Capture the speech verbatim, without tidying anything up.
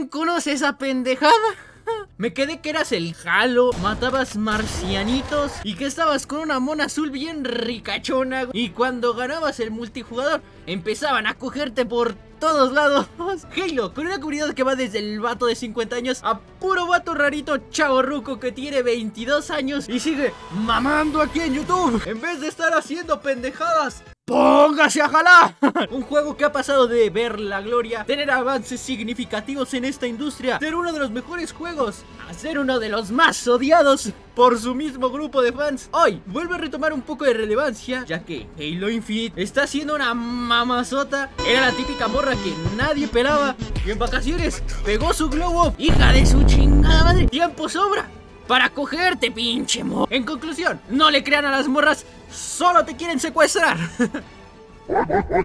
conoce esa pendejada? Me quedé que eras el Halo, matabas marcianitos y que estabas con una mona azul bien ricachona. Y cuando ganabas el multijugador, empezaban a cogerte por todos lados. Halo, con una comunidad que va desde el vato de cincuenta años a puro vato rarito chavo ruco que tiene veintidós años y sigue mamando aquí en YouTube. En vez de estar haciendo pendejadas, ¡póngase a jalar! Un juego que ha pasado de ver la gloria, tener avances significativos en esta industria, ser uno de los mejores juegos, a ser uno de los más odiados por su mismo grupo de fans. Hoy vuelve a retomar un poco de relevancia, ya que Halo Infinite está siendo una mamazota. Era la típica morra que nadie pelaba y en vacaciones pegó su glow up. ¡Hija de su chingada madre! ¡Tiempo sobra para cogerte, pinche mo! En conclusión, no le crean a las morras, solo te quieren secuestrar.